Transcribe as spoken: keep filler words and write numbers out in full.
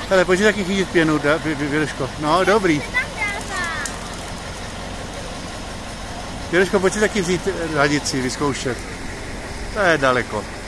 Hele, pojď taky chytit pěnu, Věroško. No, dobrý. Věroško, pojď si taky vzít radici, vyzkoušet. To je daleko.